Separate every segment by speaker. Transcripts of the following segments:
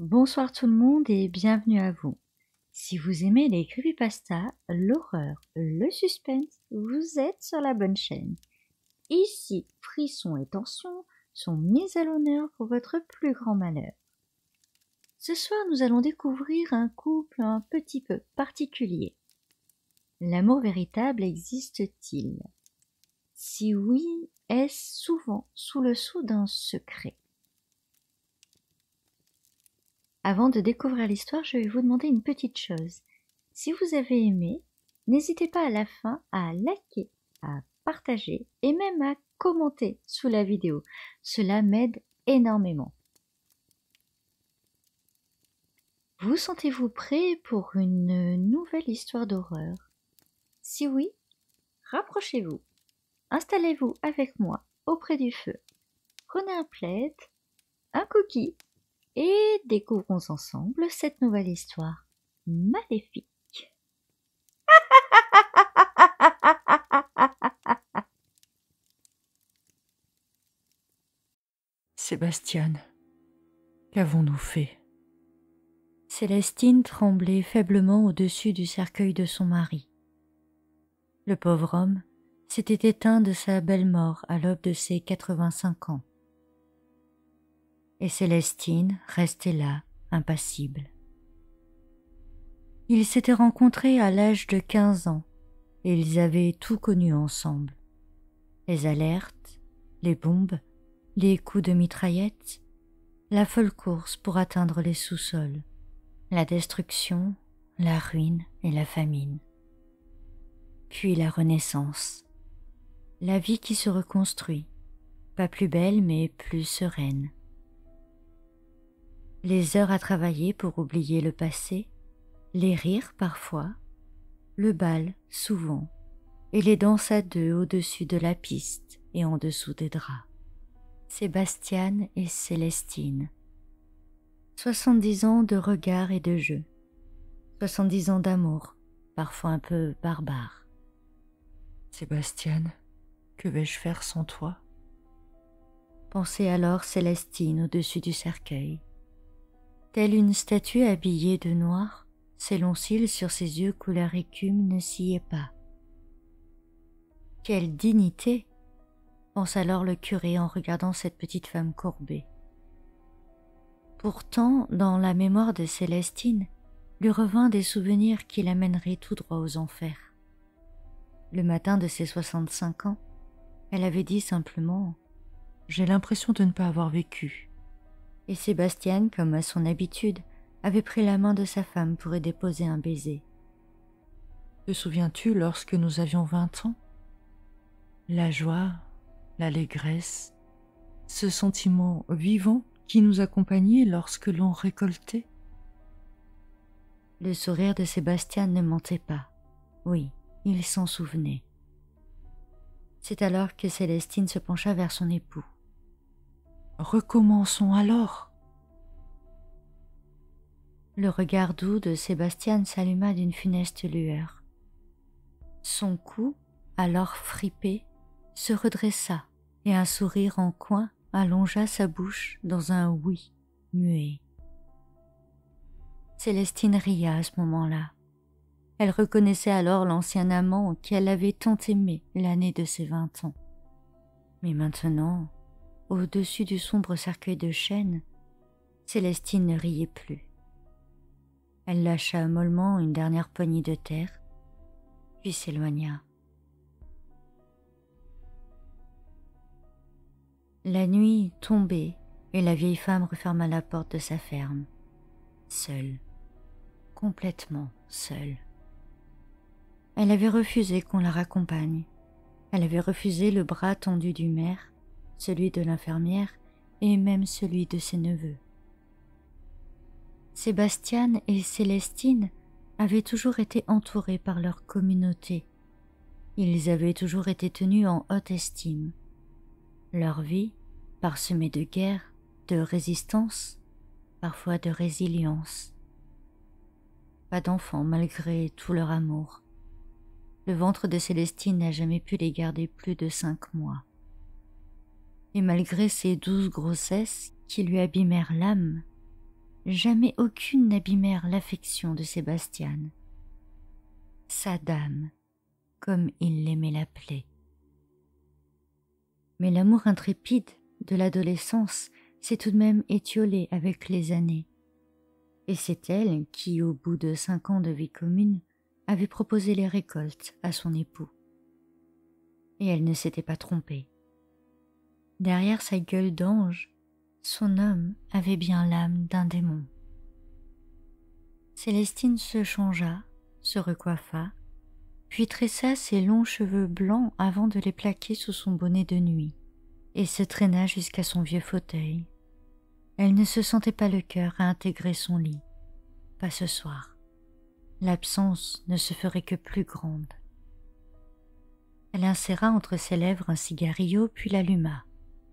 Speaker 1: Bonsoir tout le monde et bienvenue à vous. Si vous aimez les creepypastas, l'horreur, le suspense, vous êtes sur la bonne chaîne. Ici, frissons et tensions sont mis à l'honneur pour votre plus grand malheur. Ce soir, nous allons découvrir un couple un petit peu particulier. L'amour véritable existe-t-il? Si oui, est-ce souvent sous le sceau d'un secret? Avant de découvrir l'histoire, je vais vous demander une petite chose. Si vous avez aimé, n'hésitez pas à la fin à liker, à partager et même à commenter sous la vidéo. Cela m'aide énormément. Vous sentez-vous prêt pour une nouvelle histoire d'horreur? Si oui, rapprochez-vous. Installez-vous avec moi auprès du feu. Prenez un plaid, un cookie et découvrons ensemble cette nouvelle histoire maléfique.
Speaker 2: Sébastien, qu'avons-nous fait?
Speaker 1: Célestine tremblait faiblement au-dessus du cercueil de son mari. Le pauvre homme s'était éteint de sa belle mort à l'aube de ses 85 ans. Et Célestine restait là, impassible. Ils s'étaient rencontrés à l'âge de 15 ans et ils avaient tout connu ensemble. Les alertes, les bombes, les coups de mitraillette, la folle course pour atteindre les sous-sols, la destruction, la ruine et la famine. Puis la renaissance, la vie qui se reconstruit, pas plus belle mais plus sereine. Les heures à travailler pour oublier le passé, les rires parfois, le bal souvent, et les danses à deux au-dessus de la piste et en dessous des draps. Sébastien et Célestine. 70 ans de regard et de jeu. 70 ans d'amour, parfois un peu barbare.
Speaker 2: Sébastien, que vais-je faire sans toi?
Speaker 1: Pensait alors Célestine au-dessus du cercueil. Telle une statue habillée de noir, ses longs cils sur ses yeux couleur écume ne sciaient pas. Quelle dignité! Pense alors le curé en regardant cette petite femme courbée. Pourtant, dans la mémoire de Célestine, lui revint des souvenirs qui l'amèneraient tout droit aux enfers. Le matin de ses 65 ans, elle avait dit simplement «
Speaker 2: J'ai l'impression de ne pas avoir vécu. »
Speaker 1: Et Sébastien, comme à son habitude, avait pris la main de sa femme pour y déposer un baiser.
Speaker 2: Te souviens-tu lorsque nous avions 20 ans? La joie, l'allégresse, ce sentiment vivant qui nous accompagnait lorsque l'on récoltait?
Speaker 1: Le sourire de Sébastien ne mentait pas. Oui, il s'en souvenait. C'est alors que Célestine se pencha vers son époux.
Speaker 2: Recommençons alors.
Speaker 1: Le regard doux de Sébastien s'alluma d'une funeste lueur. Son cou, alors fripé, se redressa et un sourire en coin allongea sa bouche dans un oui muet. Célestine ria à ce moment-là. Elle reconnaissait alors l'ancien amant qu'elle avait tant aimé l'année de ses 20 ans. Mais maintenant, au-dessus du sombre cercueil de chêne, Célestine ne riait plus. Elle lâcha mollement une dernière poignée de terre, puis s'éloigna. La nuit tombait et la vieille femme referma la porte de sa ferme, seule, complètement seule. Elle avait refusé qu'on la raccompagne. Elle avait refusé le bras tendu du maire, celui de l'infirmière et même celui de ses neveux. Sébastien et Célestine avaient toujours été entourés par leur communauté. Ils avaient toujours été tenus en haute estime. Leur vie, parsemée de guerres, de résistance, parfois de résilience. Pas d'enfants malgré tout leur amour. Le ventre de Célestine n'a jamais pu les garder plus de 5 mois. Et malgré ces 12 grossesses qui lui abîmèrent l'âme, jamais aucune n'abîmèrent l'affection de Sébastien. Sa dame, comme il l'aimait l'appeler. Mais l'amour intrépide de l'adolescence s'est tout de même étiolé avec les années. Et c'est elle qui, au bout de 5 ans de vie commune, avait proposé les récoltes à son époux. Et elle ne s'était pas trompée. Derrière sa gueule d'ange, son homme avait bien l'âme d'un démon. Célestine se changea, se recoiffa, puis tressa ses longs cheveux blancs avant de les plaquer sous son bonnet de nuit, et se traîna jusqu'à son vieux fauteuil. Elle ne se sentait pas le cœur à intégrer son lit. Pas ce soir. L'absence ne se ferait que plus grande. Elle inséra entre ses lèvres un cigarillo puis l'alluma.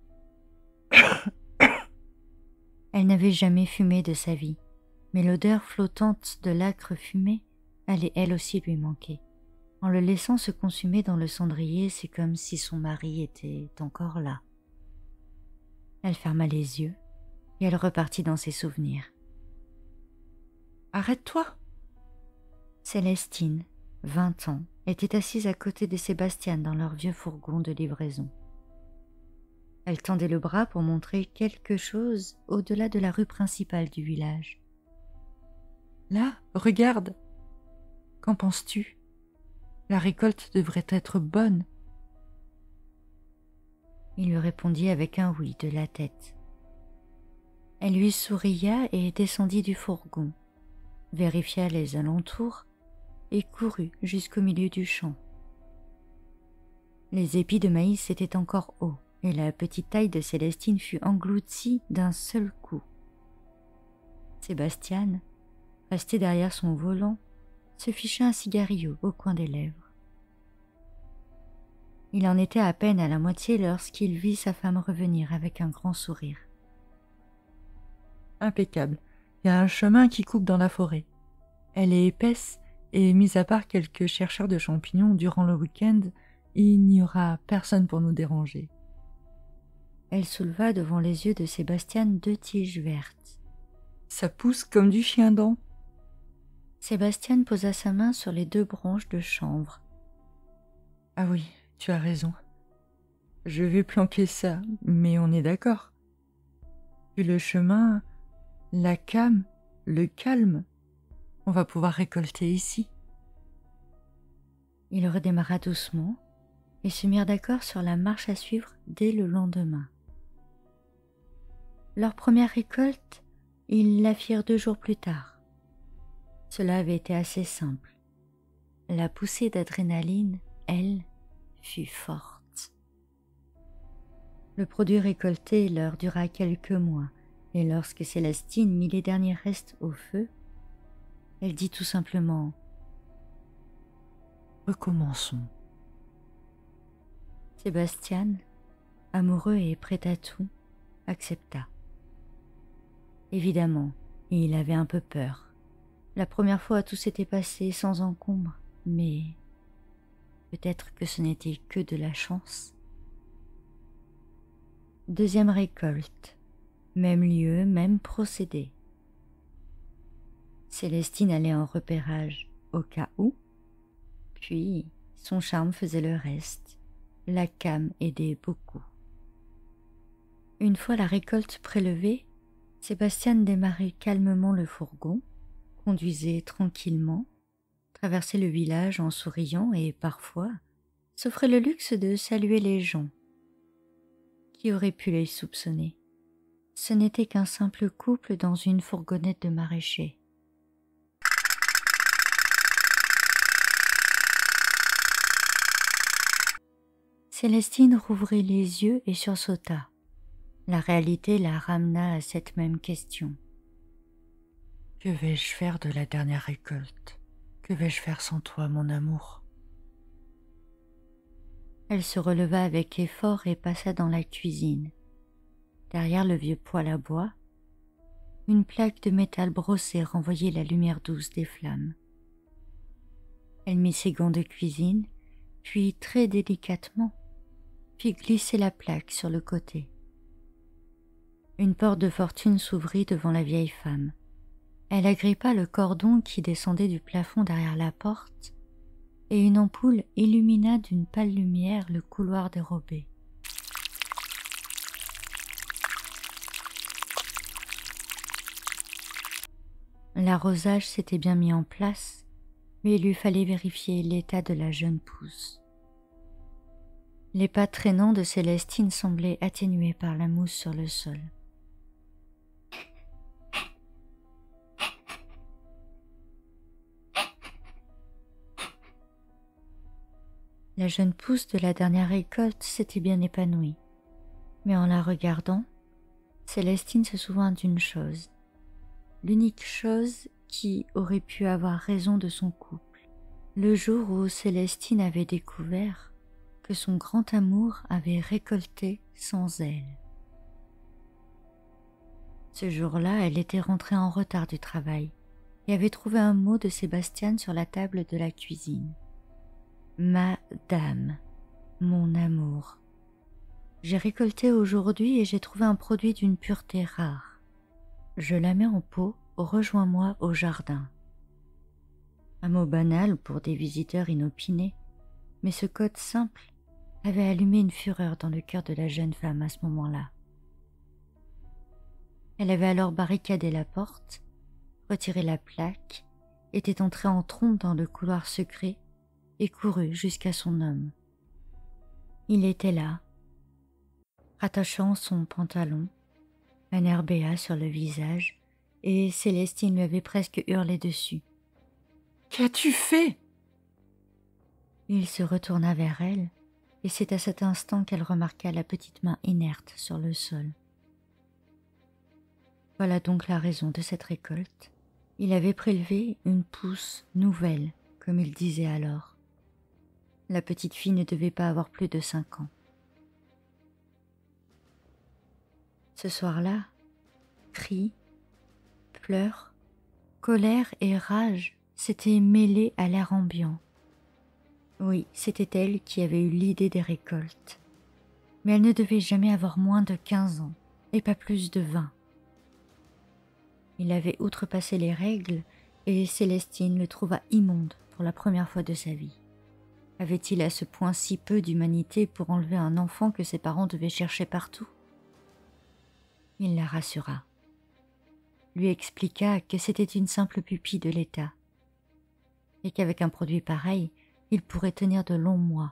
Speaker 1: Elle n'avait jamais fumé de sa vie, mais l'odeur flottante de l'âcre fumée allait elle aussi lui manquer. En le laissant se consumer dans le cendrier, c'est comme si son mari était encore là. Elle ferma les yeux et elle repartit dans ses souvenirs.
Speaker 2: « Arrête-toi !»
Speaker 1: Célestine, 20 ans, était assise à côté de Sébastien dans leur vieux fourgon de livraison. Elle tendait le bras pour montrer quelque chose au-delà de la rue principale du village.
Speaker 2: « Là, regarde. Qu'en penses-tu ? La récolte devrait être bonne. »
Speaker 1: Il lui répondit avec un oui de la tête. Elle lui souria et descendit du fourgon, vérifia les alentours et courut jusqu'au milieu du champ. Les épis de maïs étaient encore hauts et la petite taille de Célestine fut engloutie d'un seul coup. Sébastien, resté derrière son volant, se ficha un cigarillo au coin des lèvres. Il en était à peine à la moitié lorsqu'il vit sa femme revenir avec un grand sourire.
Speaker 2: Impeccable. Il y a un chemin qui coupe dans la forêt. Elle est épaisse et, mis à part quelques chercheurs de champignons durant le week-end, il n'y aura personne pour nous déranger.
Speaker 1: Elle souleva devant les yeux de Sébastien 2 tiges vertes.
Speaker 2: Ça pousse comme du chien-dent.
Speaker 1: Sébastien posa sa main sur les 2 branches de chanvre.
Speaker 2: Ah oui, tu as raison. Je vais planquer ça, mais on est d'accord. Puis le chemin, la came, le calme, on va pouvoir récolter ici.
Speaker 1: Il redémarra doucement et se mirent d'accord sur la marche à suivre dès le lendemain. Leur première récolte, ils la firent 2 jours plus tard. Cela avait été assez simple. La poussée d'adrénaline, elle, fut forte. Le produit récolté leur dura quelques mois, et lorsque Célestine mit les derniers restes au feu, elle dit tout simplement
Speaker 2: « Recommençons. »
Speaker 1: Sébastien, amoureux et prêt à tout, accepta. Évidemment, il avait un peu peur. La première fois, tout s'était passé sans encombre, mais peut-être que ce n'était que de la chance. Deuxième récolte. Même lieu, même procédé. Célestine allait en repérage au cas où, puis son charme faisait le reste. La came aidait beaucoup. Une fois la récolte prélevée, Sébastien démarrait calmement le fourgon, conduisait tranquillement, traversait le village en souriant et parfois s'offrait le luxe de saluer les gens. Qui aurait pu les soupçonner? Ce n'était qu'un simple couple dans une fourgonnette de maraîcher. Célestine rouvrit les yeux et sursauta. La réalité la ramena à cette même question.
Speaker 2: Que vais-je faire de la dernière récolte? Que vais-je faire sans toi, mon amour?
Speaker 1: Elle se releva avec effort et passa dans la cuisine. Derrière le vieux poêle à bois, une plaque de métal brossé renvoyait la lumière douce des flammes. Elle mit ses gants de cuisine, puis très délicatement, fit glisser la plaque sur le côté. Une porte de fortune s'ouvrit devant la vieille femme, Elle agrippa le cordon qui descendait du plafond derrière la porte, et une ampoule illumina d'une pâle lumière le couloir dérobé. L'arrosage s'était bien mis en place, mais il lui fallait vérifier l'état de la jeune pousse. Les pas traînants de Célestine semblaient atténués par la mousse sur le sol. La jeune pousse de la dernière récolte s'était bien épanouie, mais en la regardant, Célestine se souvint d'une chose, l'unique chose qui aurait pu avoir raison de son couple, le jour où Célestine avait découvert que son grand amour avait récolté sans elle. Ce jour-là, elle était rentrée en retard du travail et avait trouvé un mot de Sébastien sur la table de la cuisine. « Madame, mon amour, j'ai récolté aujourd'hui et j'ai trouvé un produit d'une pureté rare. Je la mets en pot, rejoins-moi au jardin. » Un mot banal pour des visiteurs inopinés, mais ce code simple avait allumé une fureur dans le cœur de la jeune femme à ce moment-là. Elle avait alors barricadé la porte, retiré la plaque, était entrée en trompe dans le couloir secret et courut jusqu'à son homme. Il était là, rattachant son pantalon, un air béat sur le visage, et Célestine lui avait presque hurlé dessus.
Speaker 2: « Qu'as-tu fait ?»
Speaker 1: Il se retourna vers elle, et c'est à cet instant qu'elle remarqua la petite main inerte sur le sol. Voilà donc la raison de cette récolte. Il avait prélevé une pousse nouvelle, comme il disait alors. La petite fille ne devait pas avoir plus de 5 ans. Ce soir-là, cris, pleurs, colère et rage s'étaient mêlés à l'air ambiant. Oui, c'était elle qui avait eu l'idée des récoltes. Mais elle ne devait jamais avoir moins de 15 ans, et pas plus de 20. Il avait outrepassé les règles, et Célestine le trouva immonde pour la première fois de sa vie. Avait-il à ce point si peu d'humanité pour enlever un enfant que ses parents devaient chercher partout? Il la rassura, lui expliqua que c'était une simple pupille de l'État, et qu'avec un produit pareil, il pourrait tenir de longs mois.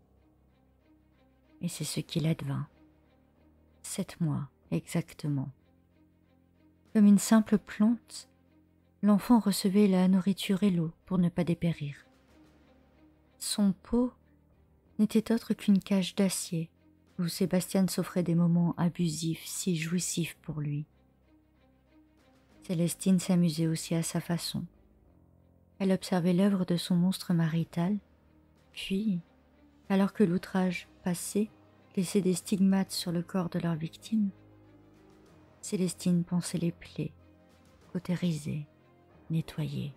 Speaker 1: Et c'est ce qu'il advint. 7 mois, exactement. Comme une simple plante, l'enfant recevait la nourriture et l'eau pour ne pas dépérir. Son pot n'était autre qu'une cage d'acier où Sébastien s'offrait des moments abusifs si jouissifs pour lui. Célestine s'amusait aussi à sa façon. Elle observait l'œuvre de son monstre marital, puis, alors que l'outrage passé laissait des stigmates sur le corps de leur victime, Célestine pansait les plaies, cautérisait, nettoyait.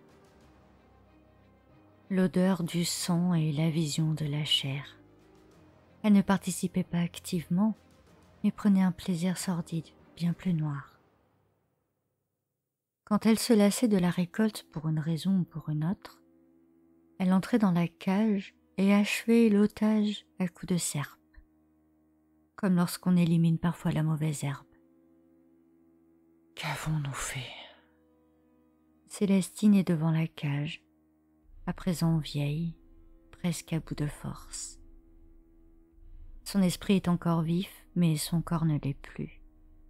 Speaker 1: L'odeur du sang et la vision de la chair. Elle ne participait pas activement, mais prenait un plaisir sordide, bien plus noir. Quand elle se lassait de la récolte pour une raison ou pour une autre, elle entrait dans la cage et achevait l'otage à coups de serpe, comme lorsqu'on élimine parfois la mauvaise herbe.
Speaker 2: Qu'avons-nous fait?
Speaker 1: Célestine est devant la cage, à présent vieille, presque à bout de force. Son esprit est encore vif, mais son corps ne l'est plus.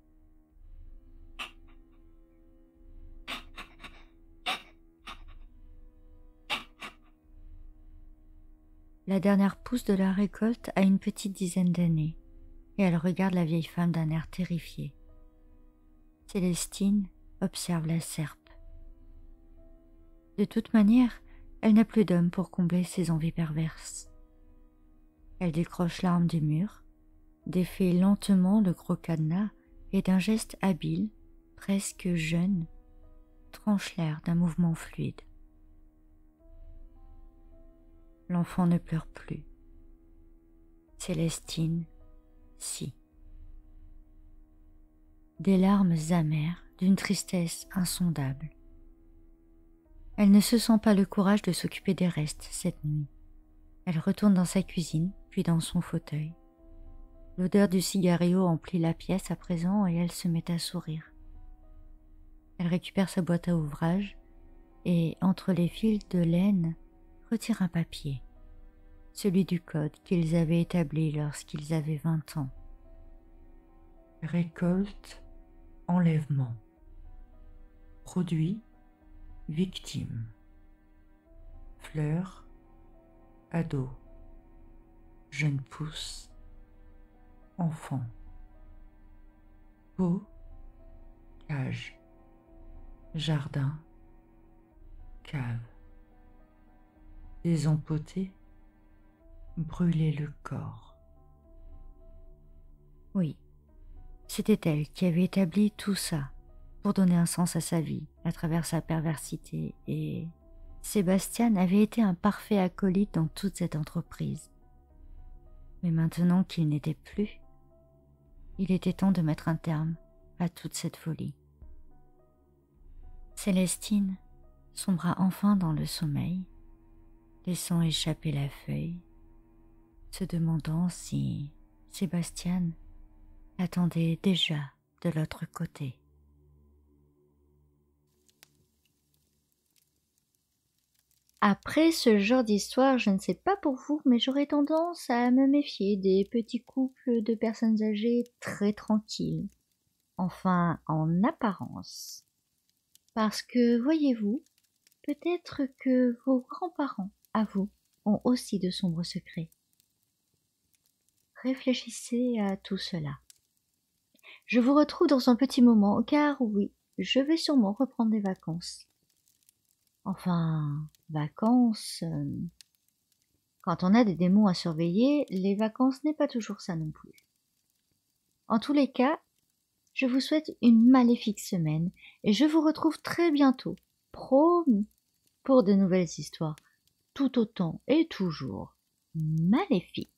Speaker 1: La dernière pousse de la récolte a une petite dizaine d'années, et elle regarde la vieille femme d'un air terrifié. Célestine observe la serpe. De toute manière, elle n'a plus d'homme pour combler ses envies perverses. Elle décroche l'arme du mur, défait lentement le gros cadenas et d'un geste habile, presque jeune, tranche l'air d'un mouvement fluide. L'enfant ne pleure plus. Célestine, si. Des larmes amères d'une tristesse insondable Elle ne se sent pas le courage de s'occuper des restes cette nuit. Elle retourne dans sa cuisine, puis dans son fauteuil. L'odeur du cigario emplit la pièce à présent et elle se met à sourire. Elle récupère sa boîte à ouvrage et, entre les fils de laine, retire un papier, celui du code qu'ils avaient établi lorsqu'ils avaient 20 ans.
Speaker 2: Récolte, enlèvement. Produit, victime. Fleur, ado. Jeune pousse, enfant. Peau, cage. Jardin, cave. Désempoter, brûler le corps.
Speaker 1: Oui, c'était elle qui avait établi tout ça pour donner un sens à sa vie à travers sa perversité, et Sébastien avait été un parfait acolyte dans toute cette entreprise. Mais maintenant qu'il n'était plus, il était temps de mettre un terme à toute cette folie. Célestine sombra enfin dans le sommeil, laissant échapper la feuille, se demandant si Sébastien l'attendait déjà de l'autre côté. Après ce genre d'histoire, je ne sais pas pour vous, mais j'aurais tendance à me méfier des petits couples de personnes âgées très tranquilles. Enfin, en apparence. Parce que, voyez-vous, peut-être que vos grands-parents, à vous, ont aussi de sombres secrets. Réfléchissez à tout cela. Je vous retrouve dans un petit moment, car oui, je vais sûrement reprendre des vacances. Enfin, vacances... Quand on a des démons à surveiller, les vacances n'est pas toujours ça non plus. En tous les cas, je vous souhaite une maléfique semaine et je vous retrouve très bientôt, promis, pour de nouvelles histoires, tout autant et toujours maléfiques.